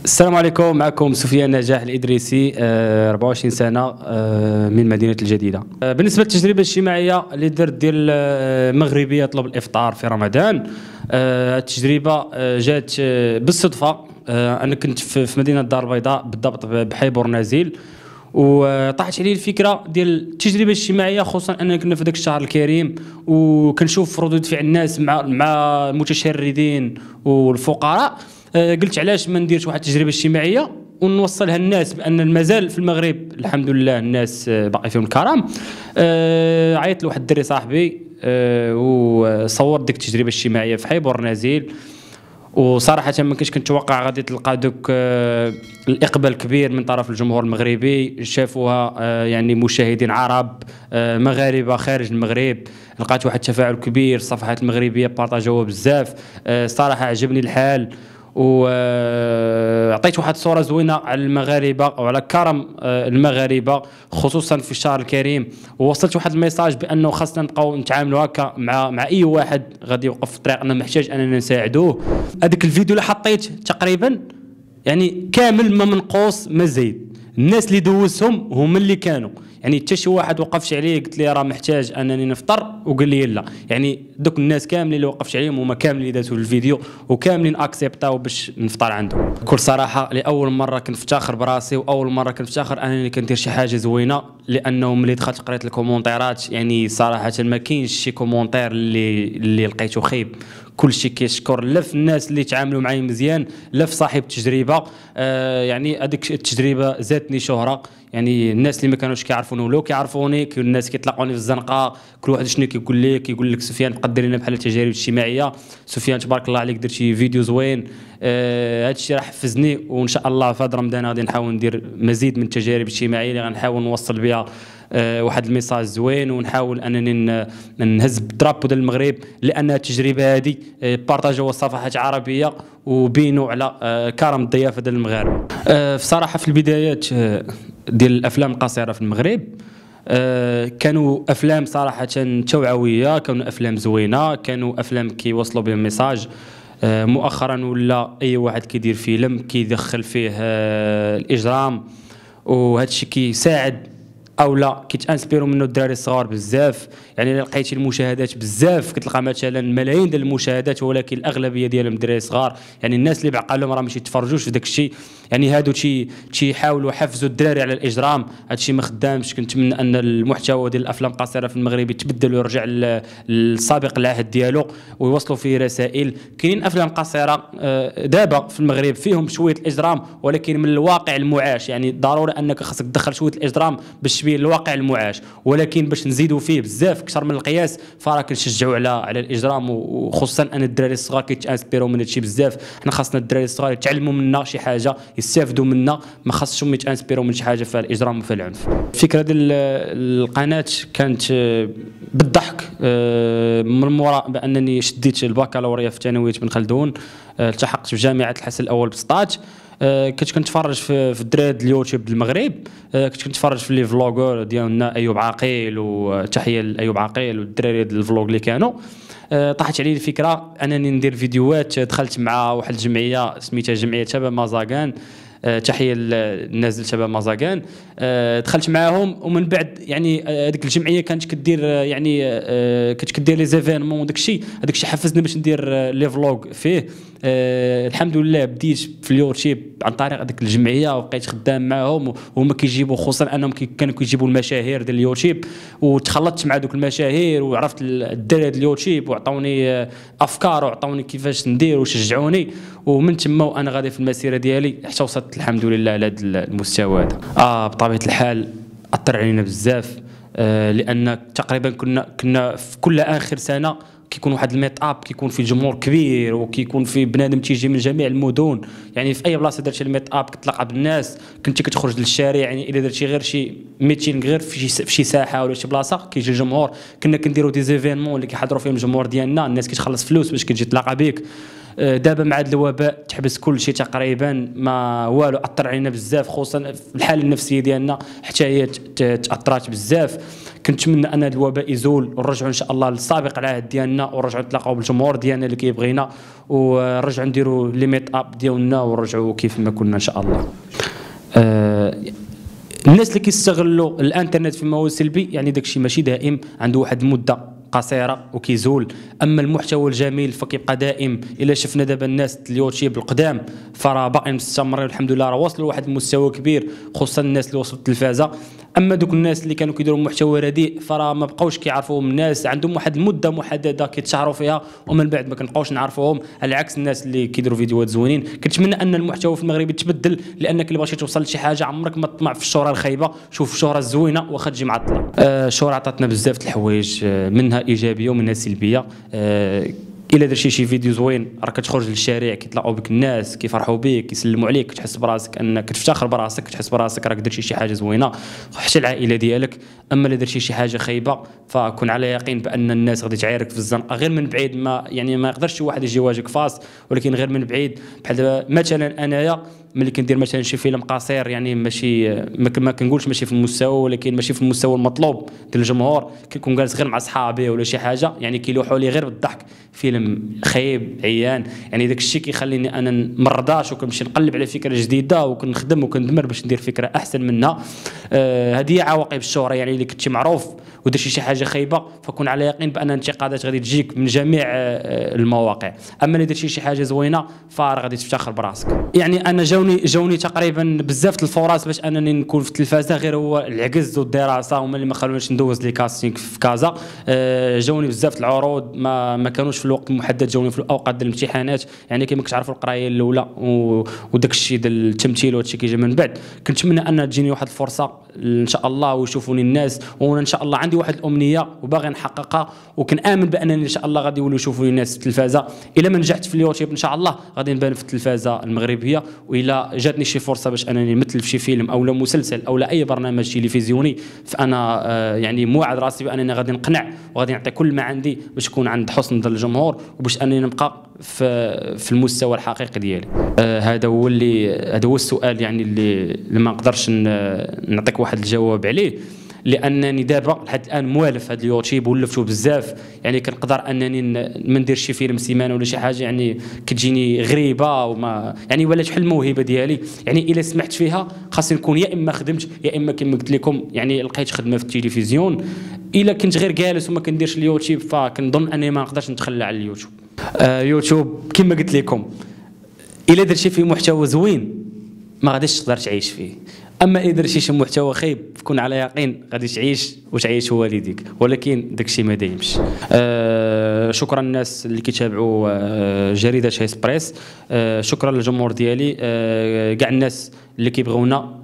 السلام عليكم. معكم سفيان نجاح الإدريسي، 24 سنة، من مدينة الجديدة. بالنسبة للتجربة الاجتماعية اللي درت ديال مغربي يطلب الإفطار في رمضان، التجربة جات بالصدفة. أنا كنت في مدينة الدار البيضاء، بالضبط بحي بورنازيل، وطاحت علي الفكره ديال التجربه الاجتماعيه، خصوصا اننا كنا في ذاك الشهر الكريم وكنشوف ردود فعل الناس مع المتشردين والفقراء. قلت علاش ما نديرش واحد التجربه اجتماعيه ونوصلها للناس بان مازال في المغرب الحمد لله الناس باقي فيهم الكرم. عيطت لواحد الدري صاحبي وصور ديك التجربه الاجتماعيه في حي بورنازيل، وصراحة ما كنتش كنتوقع غادي تلقى دوك الإقبال كبير من طرف الجمهور المغربي. شافوها يعني مشاهدين عرب، مغاربة خارج المغرب. لقيت واحد التفاعل كبير، الصفحات المغربية بارطاجوها بزاف. صراحة عجبني الحال، وعطيت واحد الصورة زوينة على المغاربة وعلى كرم المغاربة خصوصا في الشهر الكريم، ووصلت واحد الميساج بأنه خاصنا نبقاو نتعاملوا هكا مع أي واحد غادي يوقف في طريقنا محتاج أننا نساعدوه. هذاك الفيديو اللي حطيت تقريبا يعني كامل ما منقوص ما زايد. الناس اللي دوزتهم هما اللي كانوا يعني حتى شي واحد وقفش عليه قلت لي راه محتاج انني نفطر وقال لي لا. يعني دوك الناس كاملين اللي وقفش عليهم هما كاملين اللي دازوا الفيديو وكاملين اكسبتاو باش نفطر عندهم. بكل صراحه لاول مره كنفتخر براسي، واول مره كنفتخر انني كندير شي حاجه زوينه، لانه ملي دخلت قريت الكومونتيرات يعني صراحه ما كاينش شي كومونتير اللي لقيته خايب. كل شيء كيشكر لا في الناس اللي تعاملوا معايا مزيان، لا في صاحب التجربه. يعني هذيك التجربه زادتني شهره. يعني الناس اللي ما كانوش كيعرفوني ولو كيعرفوني، كل الناس كيطلقوني في الزنقه، كل واحد شنو كيقول لك سفيان بقى دير لنا بحال التجارب الاجتماعيه. سفيان تبارك الله عليك درتي فيديو زوين. هذا الشيء راه حفزني، وان شاء الله في هذا رمضان غادي نحاول ندير مزيد من التجارب الاجتماعيه اللي غنحاول نوصل بها واحد الميساج زوين، ونحاول انني نهز بالدرابو ديال المغرب، لان التجربه هذه بارطاجوها الصفحات عربيه وبينوا على كرم الضيافه ديال المغاربه. في صراحه في البدايات ديال الافلام القصيره في المغرب كانوا افلام صراحه توعويه، كانوا افلام زوينه، كانوا افلام كيوصلوا بهم ميساج. مؤخرا ولا اي واحد كيدير فيلم كيدخل فيه الاجرام، وهذا الشيء كيساعد او لا كيتانسبيرو منه الدراري الصغار بزاف. يعني لقيتي المشاهدات بزاف، كتلقى مثلا ملايين ديال المشاهدات، ولكن الاغلبيه ديالهم الدراري صغار. يعني الناس اللي بعقلهم راه ماشي يتفرجوش في داك الشيء. يعني هادو تيحاولوا يحفزوا الدراري على الاجرام. هذا الشيء ما خدامش. كنتمنى ان المحتوى ديال الافلام القصيره في المغرب يتبدل ويرجع للسابق العهد ديالو ويوصلوا فيه رسائل. كاينين افلام قصيره دابا في المغرب فيهم شويه الاجرام، ولكن من الواقع المعاش. يعني ضروري انك خاصك تدخل شويه الاجرام باش تبين الواقع المعاش، ولكن باش نزيدوا فيه بزاف اكثر من القياس فراه كنشجعوا على الاجرام. وخصوصا ان الدراري الصغار كيتانسبيروا من هادشي بزاف. حنا خاصنا الدراري الصغار يتعلموا منا شي حاجه، يستافدوا منا، ما خاصهمش يتانسبيروا من شي حاجه فيها الاجرام وفيها العنف. الفكره ديال القناه كانت بالضحك من موراء بانني شديت البكالوريا في ثانويه بن خلدون. التحقت في جامعه الحسن الاول بسطات. كنت كنتفرج في الدراري اليوتيوب ديال المغرب. كنت كنتفرج في لي فلوغور ديالنا ايوب عاقل، وتحيه لايوب عاقل والدراري ديال الفلوغ اللي كانوا. طاحت علي الفكره انني ندير فيديوهات. دخلت مع واحد الجمعيه سميتها جمعيه شباب مازاغان، تحيه للناس ديال شباب مازاغان. دخلت معاهم، ومن بعد يعني هذيك الجمعيه كانت كدير يعني كانت كدير لي زيفينمون، وداك الشيء حفزني باش ندير لي فلوغ فيه. الحمد لله بديت في اليوتيوب عن طريق هذيك الجمعيه، وبقيت خدام معاهم، وهما كيجيبوا خصوصا انهم كانوا كيجيبوا المشاهير ديال اليوتيوب، وتخلطت مع دوك المشاهير وعرفت الدراري ديال اليوتيوب، وعطوني افكار وعطوني كيفاش ندير وشجعوني. ومن تما وانا غادي في المسيره ديالي حتى وصلت الحمد لله لهذا المستوى هذا. بطبيعه الحال اثر علينا بزاف، لان تقريبا كنا في كل اخر سنه كيكون واحد الميت اب، كيكون في جمهور كبير، وكيكون في بنادم تيجي من جميع المدن. يعني في اي بلاصه درتي الميت اب كتلاقى بالناس، كنتي كتخرج للشارع. يعني الا درتي غير شي ميتين غير في شي ساحه ولا شي بلاصه كيجي الجمهور. كنا كنديروا دي زيفينمون اللي كيحضروا فيهم الجمهور ديالنا، الناس كتخلص فلوس باش كتجي تلاقى بك. دابا مع هذا الوباء تحبس كل شيء تقريبا، ما والو اثر علينا بزاف، خصوصا في الحاله النفسيه ديالنا حتى هي تاثرات بزاف. كنتمنى ان هذا الوباء يزول ونرجعوا ان شاء الله للسابق العهد ديالنا، ونرجعوا نتلاقاو بالجمهور ديالنا اللي كيبغينا، ونرجعوا نديروا لي ميت اب ديالنا ونرجعوا كيف ما كنا ان شاء الله. الناس اللي كيستغلوا الانترنت فيما هو سلبي يعني داكشي ماشي دائم، عنده واحد المده قصيره وكيزول. اما المحتوى الجميل فكيبقى دائم. الا شفنا دابا الناس اليوتيوب القدام فراه باقي مستمرين الحمد لله، راه وصلوا لواحد المستوى كبير، خصوصا الناس اللي وصلوا التلفازه. اما دوك الناس اللي كانوا كيديروا محتوى رديء فراه ما بقاوش كيعرفوهم الناس، عندهم واحد المده محدده كيتشهروا فيها ومن بعد ما كنبقاوش نعرفوهم، على عكس الناس اللي كيديروا فيديوهات زوينين. كنتمنى ان المحتوى في المغرب يتبدل، لانك اللي بغيتي توصل لشي حاجه عمرك ما تطمع في الشهره الخايبه، شوف الشهره الزوينه واخا تجي معطله. الشهره عطاتنا بزاف د الحوايج، منها ايجابيه ومنها سلبيه. الا درتي شي فيديو زوين راك كتخرج للشارع كيطلعوا بك الناس كيفرحوا بك كيسلموا عليك، كتحس براسك انك كتفتخر براسك، كتحس براسك راك درتي شي حاجه زوينه حتى العائله ديالك. اما الا درتي شي حاجه خايبه فكون على يقين بان الناس غادي تعايرك في الزنقه غير من بعيد، ما يعني ما يقدرش شي واحد يجي يواجهك فاس، ولكن غير من بعيد. بحال دابا مثلا انايا ملي كندير مثلا شي فيلم قصير يعني ماشي ما كنقولش ماشي في المستوى، ولكن ماشي في المستوى المطلوب ديال الجمهور، كنكون جالس غير مع صحابي ولا شي حاجه يعني كيلوحوا لي غير بالضحك، فيلم خايب عيان، يعني داك الشيء كيخليني انا مرضاش وكنمشي نقلب على فكره جديده وكنخدم وكندمر باش ندير فكره احسن منها. هذه هي عواقب الشهره، يعني اللي كنتي معروف ودرتي شي حاجه خايبه فكون على يقين بان الانتقادات غادي تجيك من جميع المواقع. اما اللي درتي شي حاجه زوينه فراه غادي تفتخر براسك. يعني انا جاوني تقريبا بزاف الفرص باش انني نكون في التلفازه، غير هو العجز والدراسه هما اللي ما خلونيش ندوز لي كاستينغ في كازا. جاوني بزاف العروض ما كانوش في الوقت المحدد، جاوني في الاوقات ديال الامتحانات، يعني كما كتعرفوا القرايه الاولى وداك الشيء ديال التمثيل وهذا الشيء كيجي من بعد. كنتمنى ان تجيني واحد الفرصه ان شاء الله ويشوفوني الناس، وانا ان شاء الله عندي واحد الامنيه وباغي نحققها، وكنامن بانني ان شاء الله غادي يولوا يشوفوني الناس في التلفازه. الا ما نجحت في اليوتيوب ان شاء الله غادي نبان في التلفازه المغربيه، والا جاتني شي فرصه باش انني نمثل في شي فيلم او مسلسل او اي برنامج تلفزيوني فانا يعني موعد راسي بانني غادي نقنع وغادي نعطي كل ما عندي باش يكون عند حسن ظن الجمهور وباش انني نبقى في المستوى الحقيقي ديالي. هذا هو السؤال يعني اللي ما نقدرش نعطيك واحد الجواب عليه، لانني دابا لحد الان موالف هذا اليوتيوب ولفتو بزاف، يعني كنقدر انني ما ندير شي فيلم سيمانه ولا شي حاجه يعني كتجيني غريبه وما يعني ولات بحال الموهبه ديالي. يعني الا سمحت فيها خاصني نكون يا اما خدمت يا اما كما قلت لكم يعني لقيت خدمه في التلفزيون. الا كنت غير جالس وما كنديرش اليوتيوب فكنظن اني ما نقدرش نتخلى على اليوتيوب. يوتيوب كما قلت لكم الا درتي فيه محتوى زوين ما غاديش تقدر تعيش فيه، اما اذا درتي شي محتوى خايب كون على يقين غادي تعيش وتعيش والديك، ولكن داكشي ما دايمش. شكرا للناس اللي كيتابعوا جريده هيسبريس، شكرا للجمهور ديالي، كاع الناس اللي كيبغونا،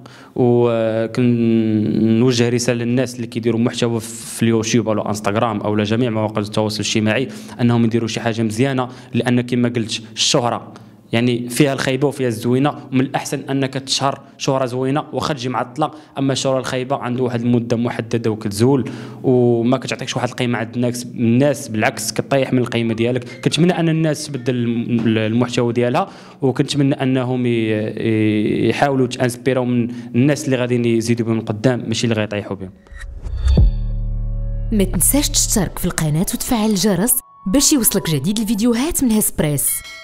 وكنوجه رساله للناس اللي كيديروا محتوى في اليوتيوب او انستغرام او جميع مواقع التواصل الاجتماعي انهم يديروا شي حاجه مزيانه، لان كما قلت الشهره يعني فيها الخايبه وفيها الزوينه، ومن الاحسن انك تشهر شهره زوينه واخا تجي معطله. اما الشهره الخايبه عنده واحد المده محدده وكتزول وما كتعطيكش واحد القيمه عند الناس، بالعكس كطيح من القيمه ديالك. كنتمنى ان الناس تبدل المحتوى ديالها، وكنتمنى انهم يحاولوا تانسبيروا من الناس اللي غاديين يزيدوا بهم القدام ماشي اللي غيطيحوا بهم. ما تنساش تشترك في القناه وتفعل الجرس باش يوصلك جديد الفيديوهات من هسبريس.